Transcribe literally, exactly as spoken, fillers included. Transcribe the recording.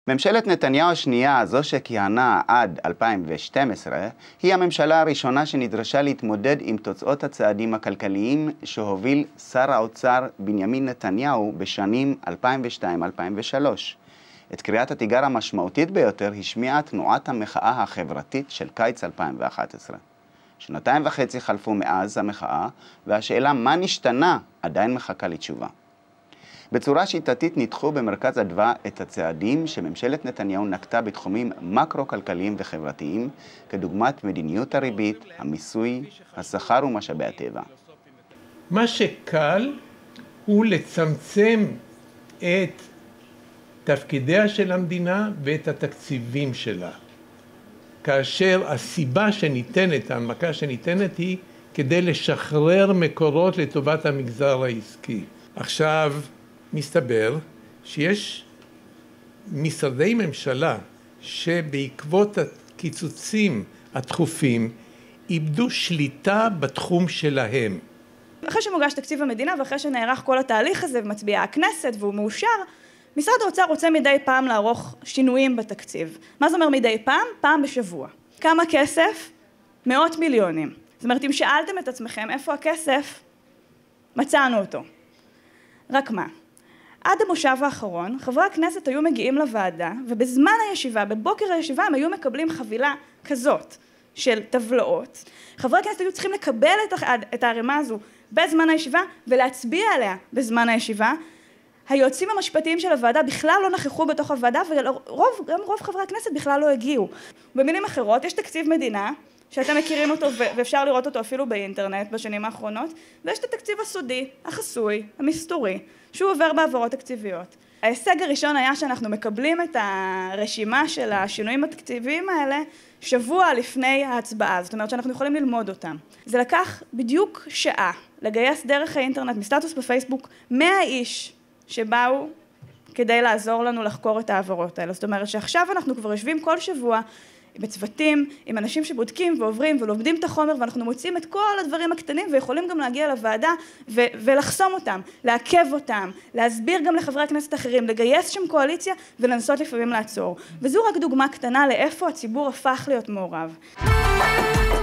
ממשלת נתניהו השנייה, זו שכיהנה עד אלפיים ושתים עשרה, היא הממשלה הראשונה שנדרשה להתמודד עם תוצאות הצעדים הכלכליים שהוביל שר האוצר בנימין נתניהו בשנים אלפיים ושתיים עד אלפיים ושלוש. את קריאת התיגר המשמעותית ביותר השמיעה תנועת המחאה החברתית של קיץ אלפיים ואחת עשרה. שנתיים וחצי חלפו מאז המחאה, והשאלה מה נשתנה עדיין מחכה לתשובה. בצורה שיטתית ניתחו במרכז אדווה את הצעדים שממשלת נתניהו נקטה בתחומים מקרו-כלכליים וחברתיים, כדוגמת מדיניות הריבית, המיסוי, השכר ומשאבי הטבע. מה שקל הוא לצמצם את תפקידיה של המדינה ואת התקציבים שלה. כאשר הסיבה שניתנת, ההנמקה שניתנת היא כדי לשחרר מקורות לטובת המגזר העסקי. עכשיו, מסתבר שיש משרדי ממשלה שבעקבות הקיצוצים התכופים איבדו שליטה בתחום שלהם. אחרי שמוגש תקציב המדינה ואחרי שנערך כל התהליך הזה ומצביעה הכנסת והוא מאושר, משרד האוצר רוצה מדי פעם לערוך שינויים בתקציב. מה זה אומר מדי פעם? פעם בשבוע. כמה כסף? מאות מיליונים. זאת אומרת, אם שאלתם את עצמכם איפה הכסף, מצאנו אותו. רק מה? עד המושב האחרון, חברי הכנסת היו מגיעים לוועדה, ובזמן הישיבה, בבוקר הישיבה, הם היו מקבלים חבילה כזאת של טבלאות. חברי הכנסת היו צריכים לקבל את הערימה הזו בזמן הישיבה, ולהצביע עליה בזמן הישיבה. היועצים המשפטיים של הוועדה בכלל לא נכחו בתוך הוועדה, ורוב, גם רוב חברי הכנסת בכלל לא הגיעו. במילים אחרות, יש תקציב מדינה, שאתם מכירים אותו ואפשר לראות אותו אפילו באינטרנט בשנים האחרונות, ויש את התקציב הסודי, החסוי, המסתורי, שהוא עובר בעברות תקציביות. ההישג הראשון היה שאנחנו מקבלים את הרשימה של השינויים התקציביים האלה שבוע לפני ההצבעה, זאת אומרת שאנחנו יכולים ללמוד אותם. זה לקח בדיוק שעה לגייס דרך האינטרנט, מסטטוס בפייסבוק, מאה איש שבאו כדי לעזור לנו לחקור את העברות האלה. זאת אומרת שעכשיו אנחנו כבר יושבים כל שבוע בצוותים, עם אנשים שבודקים ועוברים ולומדים את החומר, ואנחנו מוצאים את כל הדברים הקטנים ויכולים גם להגיע לוועדה ו- ולחסום אותם, לעכב אותם, להסביר גם לחברי הכנסת אחרים, לגייס שם קואליציה ולנסות לפעמים לעצור. וזו רק דוגמה קטנה לאיפה הציבור הפך להיות מעורב.